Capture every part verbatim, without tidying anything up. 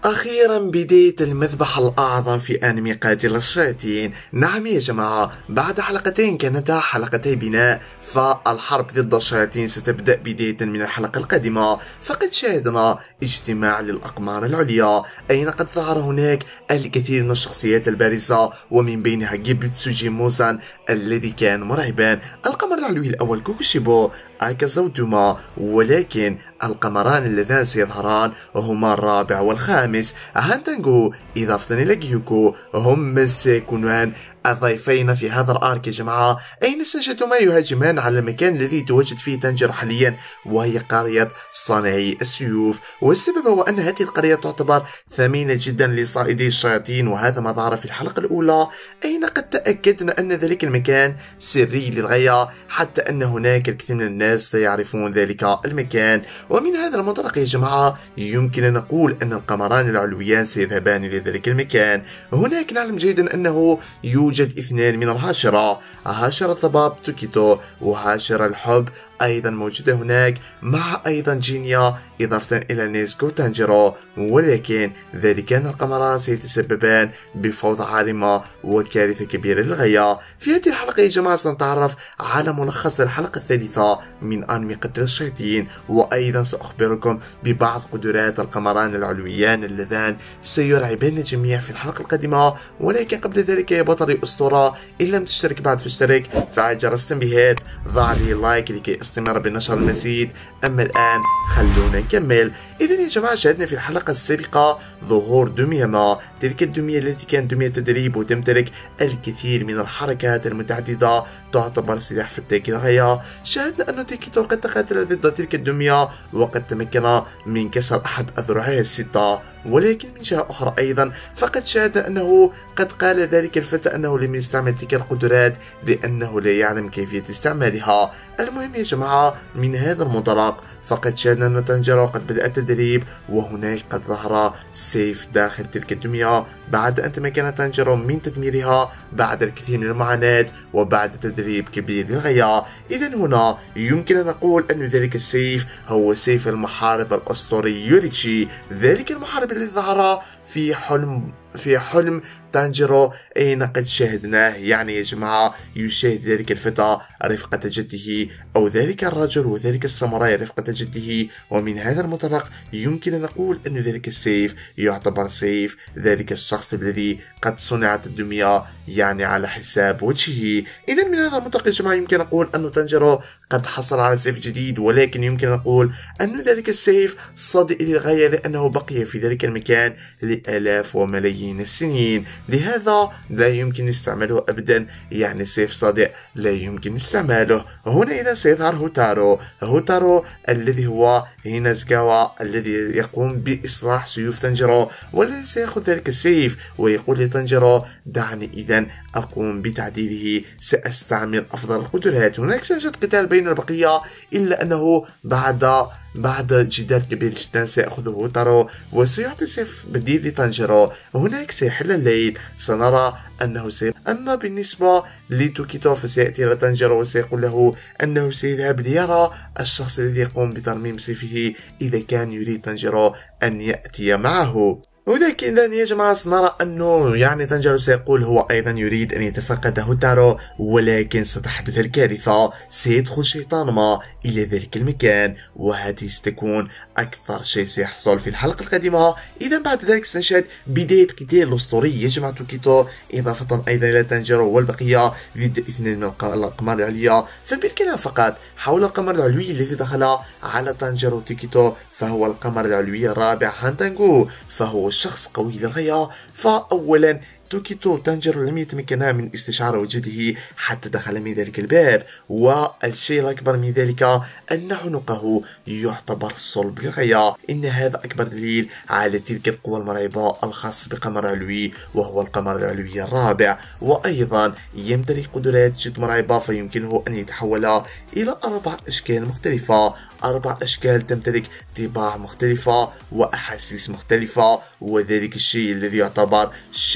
أخيرا بداية المذبح الأعظم في أنمي قاتل الشياطين. نعم يا جماعة، بعد حلقتين كانتا حلقتي بناء، فالحرب ضد الشياطين ستبدأ بداية من الحلقة القادمة. فقد شاهدنا اجتماع للأقمار العليا، أين قد ظهر هناك الكثير من الشخصيات البارزة، ومن بينها جيبتسوجي موزان الذي كان مرعبا، القمر العلوي الأول كوكوشيبو، أكازا ودوما، ولكن القمران اللذان سيظهران هما الرابع والخامس هانتانغو إضافة إلى جيوكو، هم من سيكونان الضيفين في هذا الارك يا جماعة، أين سنجدهما يهاجمان على المكان الذي يتواجد فيه تانجيرو حاليا، وهي قرية صانعي السيوف. والسبب هو أن هذه القرية تعتبر ثمينة جدا لصائدي الشياطين، وهذا ما ظهر في الحلقة الأولى، أين قد تأكدنا أن ذلك المكان سري للغاية، حتى أن هناك الكثير من الناس سيعرفون ذلك المكان. ومن هذا المنطلق يا جماعة يمكن أن نقول أن القمران العلويان سيذهبان إلى ذلك المكان. هناك نعلم جيدا أنه يوجد اثنان من الهاشرة، هاشرة الضباب توكيتو وهاشرة الحب أيضا موجودة هناك، مع أيضا جينيا إضافة إلى نيزكو تانجيرو، ولكن ذلكان القمران سيتسببان بفوضى عارمة وكارثة كبيرة للغاية. في هذه الحلقة يا جماعة سنتعرف على ملخص الحلقة الثالثة من أنمي قتل الشياطين، وأيضا سأخبركم ببعض قدرات القمران العلويان اللذان سيرعبان الجميع في الحلقة القادمة. ولكن قبل ذلك يا بطلي أسطورة، إن لم تشترك بعد فاشترك، فعل جرس التنبيهات، ضع لي لايك لكي استمر بنشر المزيد. أما الآن خلونا نكمل. إذا يا جماعة شاهدنا في الحلقة السابقة ظهور دومياما، تلك الدمية التي كانت دمية تدريب وتمتلك الكثير من الحركات المتعددة، تعتبر سلاح فتاك للغاية. شاهدنا أن تيكيتو قد تقاتل ضد تلك الدمية وقد تمكن من كسر أحد أذرعها الستة، ولكن من جهة أخرى أيضا فقد شاهدنا أنه قد قال ذلك الفتى أنه لم يستعمل تلك القدرات لأنه لا يعلم كيفية استعمالها. المهم يا جماعة من هذا المنطلق فقد شاهدنا أن تانجيرو قد بدأ التدريب، وهناك قد ظهر سيف داخل تلك الدمية بعد أن تمكن تانجيرو من تدميرها بعد الكثير من المعاناة وبعد تدريب كبير للغاية. إذا هنا يمكن أن نقول أن ذلك السيف هو سيف المحارب الأسطوري يوريتشي، ذلك المحارب الذي ظهر في حلم في حلم تانجيرو أين قد شاهدناه. يعني يا جماعة يشاهد ذلك الفتى رفقة جده، أو ذلك الرجل وذلك الساموراي رفقة جده، ومن هذا المنطلق يمكن أن نقول أن ذلك السيف يعتبر سيف ذلك الشخص الذي قد صنعت الدمية يعني على حساب وجهه. إذا من هذا المنطلق يا جماعة يمكن أن نقول أن تانجيرو قد حصل على سيف جديد، ولكن يمكن أن نقول أن ذلك السيف صادئ للغاية لأنه بقي في ذلك المكان لآلاف وملايين السنين، لهذا لا يمكن استعماله أبدا. يعني سيف صادئ لا يمكن استعماله. هنا إذا سيظهر هوتارو، هوتارو الذي هو هينازغاوا الذي يقوم بإصلاح سيوف تانجيرو، والذي سيأخذ ذلك السيف ويقول لتانجيرو دعني إذا أقوم بتعديله، سأستعمل أفضل القدرات. هناك سيوجد قتال بين البقية، إلا أنه بعد بعد جدال كبير جدا سيأخذه هوتارو وسيعطي سيف بديل لتانجيرو. هناك سيحل الليل، سنرى أنه سيف. أما بالنسبة لتوكيتو فسيأتي إلى تانجيرو وسيقول له أنه سيذهب ليرى الشخص الذي يقوم بترميم سيفه إذا كان يريد تانجيرو أن يأتي معه. ولكن إذا يا جماعة سنرى أنه يعني تانجيرو سيقول هو أيضا يريد أن يتفقد هوتارو، ولكن ستحدث الكارثة، سيدخل شيطان ما إلى ذلك المكان، وهذه ستكون أكثر شيء سيحصل في الحلقة القادمة. إذا بعد ذلك سنشاهد بداية قتال الأسطوري يا جماعة توكيتو، إضافة أيضا إلى تانجيرو والبقية ضد اثنين من الأقمار العليا. فبالكلام فقط حول القمر العلوي الذي دخل على تانجيرو توكيتو، فهو القمر العلوي الرابع هانتانغو، فهو شخص قوي للغاية. فأولا توكيتو تانجيرو لم يتمكن من استشعار وجوده حتى دخل من ذلك الباب، والشيء الأكبر من ذلك أن عنقه يعتبر صلب للغاية. إن هذا أكبر دليل على تلك القوة المرعبة الخاصة بقمر علوي، وهو القمر العلوي الرابع. وأيضا يمتلك قدرات جد مرعبة، فيمكنه أن يتحول إلى أربع أشكال مختلفة، أربع أشكال تمتلك طباع مختلفة وأحاسيس مختلفة، وذلك الشيء الذي يعتبر شيء جد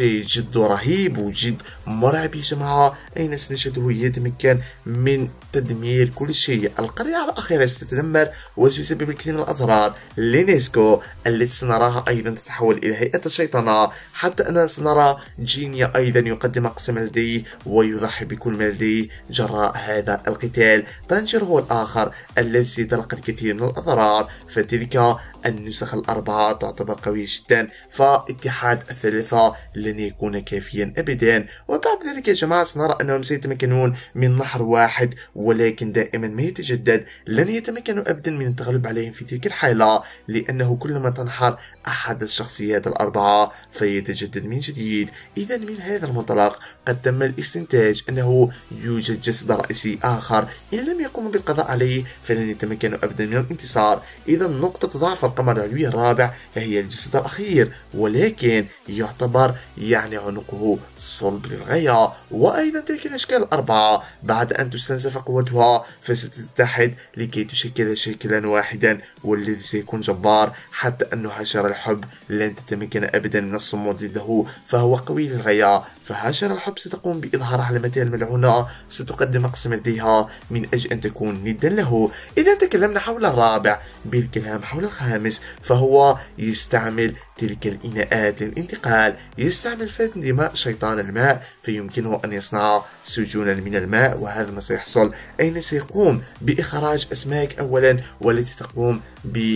جد رهيب وجد مرعب يا جماعة، أين سنجده يتمكن من تدمير كل شيء. القرية الأخيرة ستتدمر وسيسبب الكثير من الأضرار لنيسكو التي سنراها أيضا تتحول إلى هيئة الشيطنة، حتى أننا سنرى جينيا أيضا يقدم أقصى ما لديه ويضحي بكل ما لديه جراء هذا القتال. تانجير هو الآخر الذي سيتلقى الكثير من الأضرار، فتلك النسخ الأربعة تعتبر قوية جدا، فاتحاد الثلاثة لن يكون كافيا أبدا. وبعد ذلك يا جماعة سنرى أنهم سيتمكنون من نحر واحد، ولكن دائما ما يتجدد، لن يتمكنوا أبدا من التغلب عليهم في تلك الحالة، لأنه كلما تنحر أحد الشخصيات الأربعة فيتجدد من جديد. إذا من هذا المنطلق قد تم الاستنتاج أنه يوجد جسد رئيسي آخر، إن لم يقوموا بالقضاء عليه فلن يتمكنوا أبدا من الانتصار. إذا نقطة ضعف القمر العلوي الرابع هي الجسد الأخير، ولكن يعتبر يعني عنقه صلب للغاية. وأيضا تلك الأشكال الأربعة بعد أن تستنزف قوتها فستتحد لكي تشكل شكلا واحدا، والذي سيكون جبار، حتى أن هشر الحب لن تتمكن أبدا من الصمود ضده، فهو قوي للغاية. فهشر الحب ستقوم بإظهار علامتها الملعونة، ستقدم أقصى ما لديها من أجل أن تكون ندا له. إذا تكلمنا حول الرابع بالكلام حول الخامس، فهو يستعمل تلك الإناءات للانتقال، يستعمل فتن دماء شيطان الماء، فيمكنه أن يصنع سجونا من الماء. وهذا ما سيحصل، أين سيقوم بإخراج أسماك أولا، والتي تقوم ب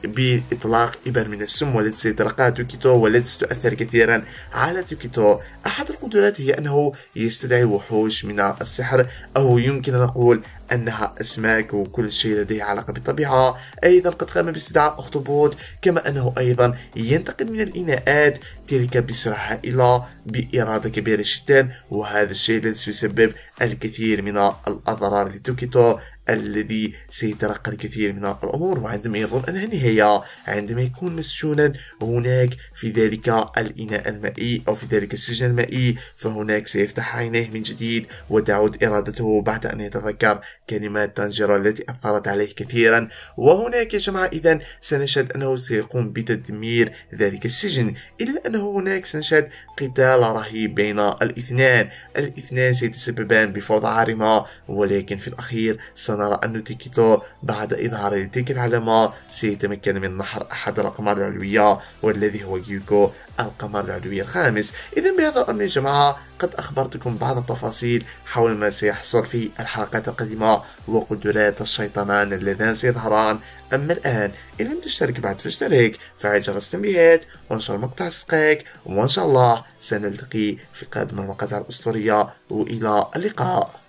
بإطلاق إبر من السم والتي سيتلقاها توكيتو، والتي ستؤثر كثيرا على توكيتو. أحد القدرات هي أنه يستدعي وحوش من السحر، أو يمكن أن نقول أنها أسماك، وكل شيء لديه علاقة بالطبيعة. أيضا قد قام باستدعاء أخطبوط، كما أنه أيضا ينتقل من الإناءات تلك بسرعة هائلة بإرادة كبيرة جدا، وهذا الشيء الذي سيسبب الكثير من الأضرار لتوكيتو الذي سيتلقى الكثير من الأمور. وعندما يظن أنها نهاية، عندما يكون مسجونا هناك في ذلك الإناء المائي أو في ذلك السجن المائي، فهناك سيفتح عينيه من جديد وتعود إرادته بعد أن يتذكر كلمات تانجيرو التي أثرت عليه كثيرا. وهناك يا جماعة إذن سنشهد أنه سيقوم بتدمير ذلك السجن، إلا أنه هناك سنشهد قتال رهيب بين الاثنان. الاثنان سيتسببان بفوضى عارمة، ولكن في الأخير سنرى أن توكيتو بعد إظهار تلك العلامة سيتمكن من نحر أحد الأقمار العلوية، والذي هو جيوكو القمر العلوي الخامس. إذن بهذا الأمر يا جماعة قد أخبرتكم بعض التفاصيل حول ما سيحصل في الحلقات القادمة وقدرات الشيطانان اللذان سيظهران. أما الآن إن لم تشترك بعد فاشترك، فعل جرس التنبيهات، وانشر المقطع صدقائك، وإن شاء الله سنلتقي في قادم المقاطع الأسطورية، وإلى اللقاء.